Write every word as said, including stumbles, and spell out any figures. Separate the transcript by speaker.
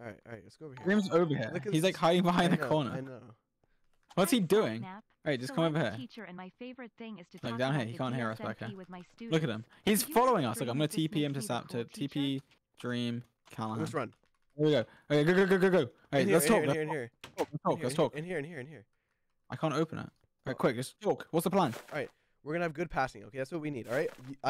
Speaker 1: All right, all right, let's go over here.
Speaker 2: Dream's over here.
Speaker 1: Look at
Speaker 2: He's like
Speaker 1: this-
Speaker 2: hiding behind
Speaker 1: I
Speaker 2: the
Speaker 1: know,
Speaker 2: corner.
Speaker 1: I know.
Speaker 2: What's he
Speaker 3: I'm
Speaker 2: doing?
Speaker 3: Sapnap.
Speaker 2: Alright, just
Speaker 3: So
Speaker 2: come
Speaker 3: I'm
Speaker 2: over
Speaker 3: the
Speaker 2: here.
Speaker 3: teacher, and my favorite thing is to
Speaker 2: Like
Speaker 3: talk
Speaker 2: down here,
Speaker 3: about
Speaker 2: he
Speaker 3: the
Speaker 2: can't hear us back
Speaker 3: D S M P
Speaker 2: here.
Speaker 3: with my students.
Speaker 2: Look at him. He's
Speaker 3: Did you
Speaker 2: following
Speaker 3: know
Speaker 2: us. Look, I'm
Speaker 3: Dream
Speaker 2: gonna
Speaker 3: just
Speaker 2: T P him
Speaker 3: makes
Speaker 2: to
Speaker 3: me the
Speaker 2: Sap to
Speaker 3: cool
Speaker 2: T
Speaker 3: teacher?
Speaker 2: P Dream Callahan.
Speaker 1: Let's run.
Speaker 2: Here we go. Okay, go go go go go.
Speaker 1: In
Speaker 2: Alright,
Speaker 1: here,
Speaker 2: let's
Speaker 1: in
Speaker 2: talk.
Speaker 1: here,
Speaker 2: Let's
Speaker 1: in here,
Speaker 2: talk. Let's talk.
Speaker 1: in
Speaker 2: Let's
Speaker 1: here,
Speaker 2: talk.
Speaker 1: in here, in here, in here.
Speaker 2: I can't open it.
Speaker 1: Oh.
Speaker 2: Alright, quick, just talk. What's the plan?
Speaker 1: We're gonna have good passing. Okay, that's what we need. All right.